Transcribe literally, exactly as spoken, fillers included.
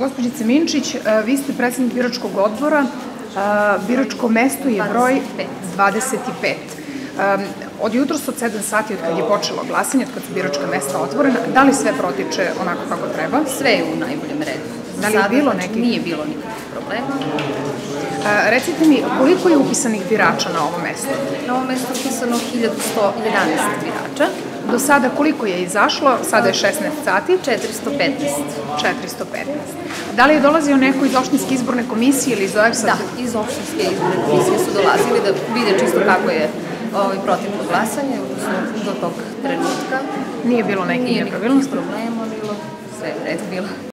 Gospođice Minčić, vi ste predsednik biračkog odbora, biračko mesto je broj dvadeset pet. Od jutros od sedam sati, od kad je počelo glasanje, od kad su biračka mesta otvorena, da li sve protiče onako kako treba? Sve je u najboljem redu. Da li je bilo nekih? Nije bilo nikakvih problema. Recite mi, koliko je upisanih birača na ovo mesto? Na ovo mesto je upisano hiljadu sto jedanaest birača. Do sada koliko je izašlo? Sada je šesnaest sati. četiristo petnaest. četiristo petnaest. Da li je dolazio neko iz opštinske izborne komisije ili iz O E B S-a? Da, iz opštinske izborne komisije su dolazili da vide čisto kako je protivno glasanje, odnosno do tog trenutka. Nije bilo nekih nepravilnosti? Nije nikakvih problema bilo, sve je red bilo.